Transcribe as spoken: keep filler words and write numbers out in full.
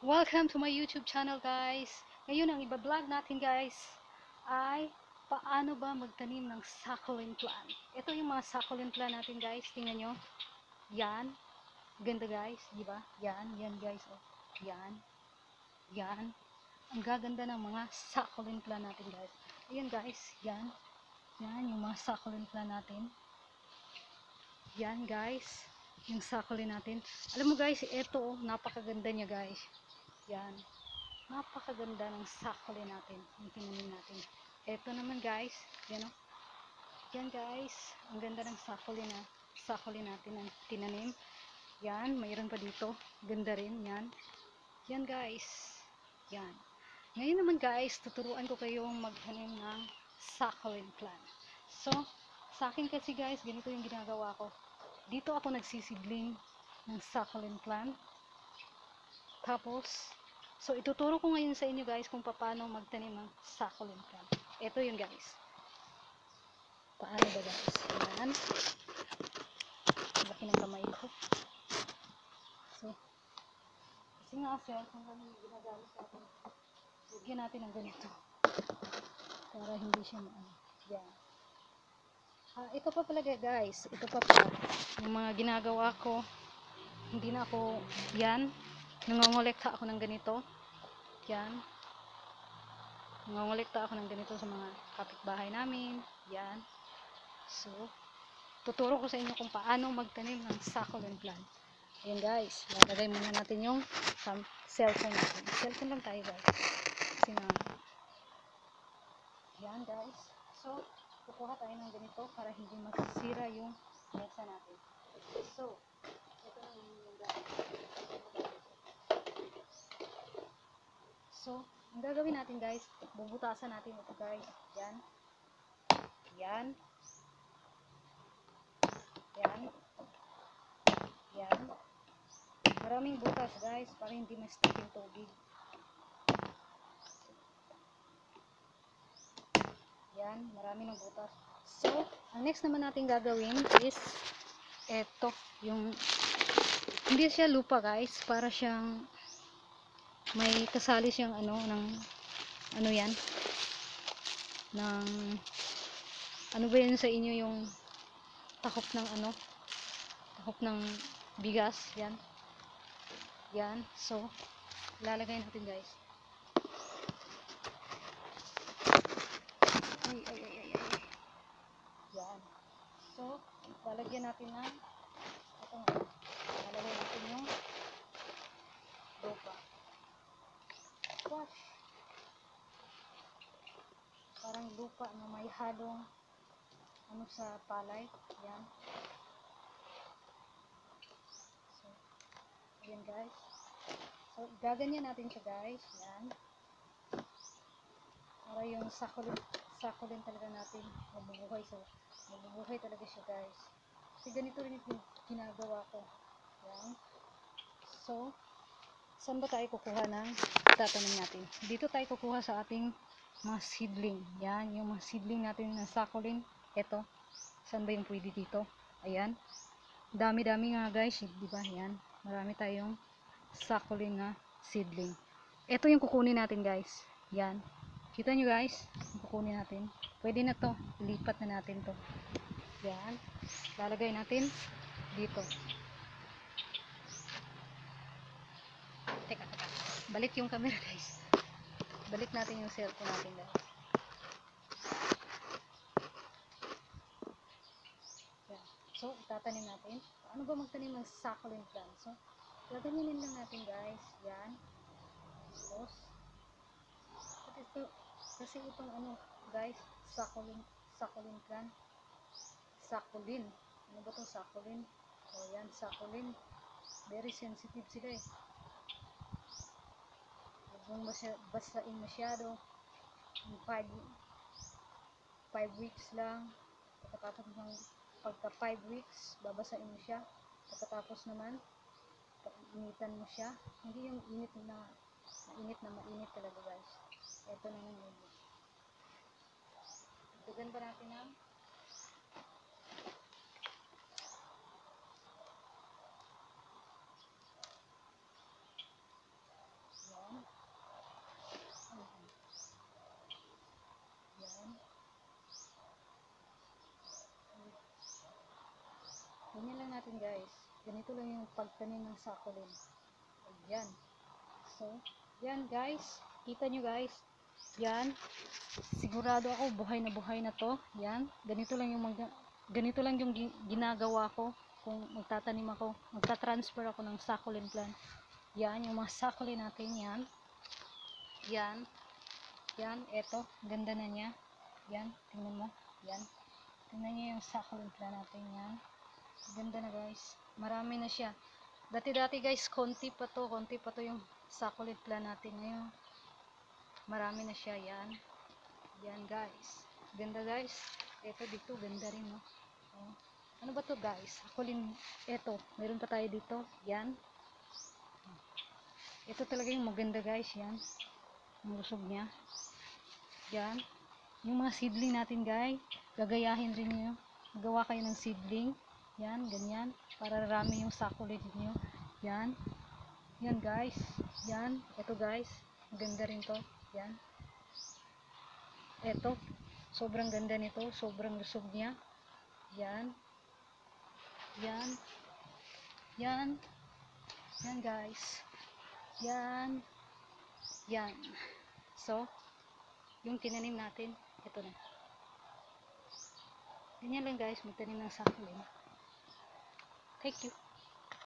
Welcome to my YouTube channel, guys. Ngayon ang iba-vlog natin, guys, ay paano ba magtanim ng succulent plant. Ito yung mga succulent plant natin, guys. Tingnan nyo. Yan. Ganda, guys. Di ba? Yan. Yan, guys. Oh. Yan. Yan. Ang gaganda ng mga succulent plant natin, guys. Ayan, guys. Yan. Yan yung mga succulent plant natin. Yan, guys. Yung succulent natin. Alam mo, guys, ito, oh, napakaganda niya, guys. Yan. Napakaganda ng succulent natin. Yung tinanim natin. Ito naman, guys. Yan, o. Yan, guys. Ang ganda ng succulent na succulent natin ang tinanim. Yan. Mayroon pa dito. Ganda rin. Yan. Yan, guys. Yan. Ngayon naman, guys, tuturuan ko kayong magtanim ng succulent plant. So, sa akin kasi, guys, ganito yung ginagawa ko. Dito ako nagsisidling ng succulent plant. Tapos, so ituturo ko ngayon sa inyo, guys, kung paano magtanim ng succulent plant. Ito yun, guys. Paano ba, guys? Ayan. Laki ng kamay ko. So, kasi nga, sir, kung ano yung ginagamit natin, lagyan natin ng ganito. Para hindi siya maano. Yan. Ah, ito pa pala, guys. Ito pa pala. Yung mga ginagawa ko, hindi na ako, yan. Nangongolekta ako ng ganito. Yan. Nangongolekta ako ng ganito sa mga kapitbahay namin. Yan. So, tuturo ko sa inyo kung paano magtanim ng succulent plant. Ayan, guys. Lalagay muna natin yung cellphone natin. Cellphone lang tayo, guys. Kasi nga, yan, guys. So, kukuha tayo ng ganito para hindi masisira yung mesa natin. So, ito na yung guys. So, ang gagawin natin, guys, bubutasan natin ito, guys. Yan. Yan. Yan. Yan. Maraming butas, guys, para hindi ma-stick yung tubig. Yan. Marami ng butas. So, ang next naman natin gagawin is eto, yung hindi siya lupa, guys. Para siyang may kasali siyang ano ng ano yan ng ano ba yun sa inyo, yung takop ng ano takop ng bigas, yan yan. So ilalagay natin, guys. Ay ay ay ay, ay. Yan. So lalagyan natin ng ito nga, lalagay natin yung lupa. Wash. Parang lupa na may halong ano sa palay. Yan. So, ayan, guys. So, gaganyan natin siya, guys. Yan. Para yung succulent, succulent talaga natin mabubuhay. So, mabubuhay talaga siya, guys. Kasi ganito rin yung ginagawa ko. Yan. So, saan ba tayo kukuha ng tatanim natin? Dito tayo kukuha sa ating mga seedling. Yan, yung mga seedling natin na succulent. Ito. Saan ba yung pwede dito? Ayan. Dami-dami nga, guys. Diba? Yan. Marami tayong succulent na seedling. Ito yung kukunin natin, guys. Yan. Kita nyo, guys? Yung kukunin natin. Pwede na to. Lipat na natin to. Yan. Lalagay natin dito. Teka, teka. Balik yung camera, guys. Balik natin yung cellphone natin, guys. Yan. So, itatanim natin. Paano ba magtanim ng succulent plant? So, gaganyanin lang natin, guys. Yan. Tapos, at ito, kasi itong ano, guys, succulent, succulent plant. Succulent. Ano ba itong succulent? O, yan, succulent. Very sensitive sila, eh. Huwag mong basain masyado. five weeks lang. Pagkatapos ng pagka five weeks, babasain mo siya. Pagkatapos naman, initan mo siya. Hindi yung init na mainit na mainit talaga, guys. Ito na yung init. Dugan ba natin ng natin guys. Ganito lang yung pagtanim ng succulent. Ayan. So, yan guys. Kita nyo guys. Yan. Sigurado ako buhay na buhay na to. Yan. Ganito lang yung mag ganito lang yung ginagawa ko kung magtatanim ako. Magta-transfer ako ng succulent plant. Yan. Yung mga succulent natin. Yan. Yan. Yan. Eto. Ganda na niya. Yan. Tingnan mo. Yan. Tingnan niyo yung succulent plant natin. Yan. Ganda na guys. Marami na siya. Dati-dati guys, konti pa to. Konti pa to yung succulent plant natin. Ngayon, marami na siya. Yan. Yan guys. Ganda guys. Ito dito. Ganda rin no. Oh. Ano ba to guys? Succulent. Ito. Meron pa tayo dito. Yan. Ito talaga yung maganda guys. Yan. Ang lusog niya. Yan. Yung mga seedling natin guys. Gagayahin rin nyo. Gawa kayo ng seedling. Yan, ganyan. Para rami yung succulent niyo. Yan. Yan guys. Yan. Ito guys. Ganda rin to. Yan. Ito. Sobrang ganda nito. Sobrang lusog niya. Yan. Yan. Yan. Yan guys. Yan. Yan. So, yung tinanim natin, ito na. Ganyan lang guys, magtanim ng succulent. Thank you.